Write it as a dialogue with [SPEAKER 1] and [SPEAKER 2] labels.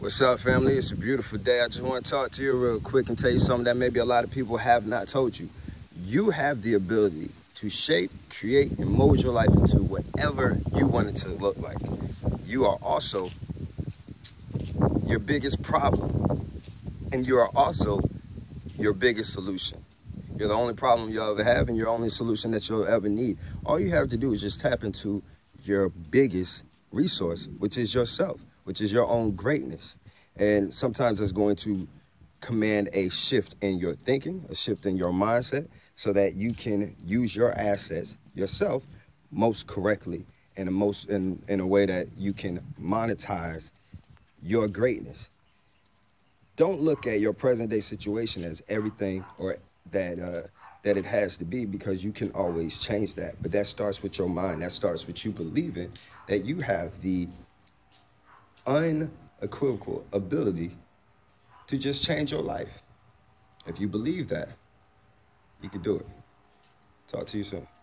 [SPEAKER 1] What's up, family? It's a beautiful day. I just want to talk to you real quick and tell you something that maybe a lot of people have not told you. You have the ability to shape, create, and mold your life into whatever you want it to look like. You are also your biggest problem, and you are also your biggest solution. You're the only problem you'll ever have and your only solution that you'll ever need. All you have to do is just tap into your biggest resource, which is yourself, which is your own greatness. And sometimes it's going to command a shift in your thinking, a shift in your mindset, so that you can use your assets yourself most correctly and in a way that you can monetize your greatness. Don't look at your present day situation as everything or that it has to be, because you can always change that. But that starts with your mind. That starts with you believing that you have the unequivocal ability to just change your life. If you believe that, you can do it. Talk to you soon.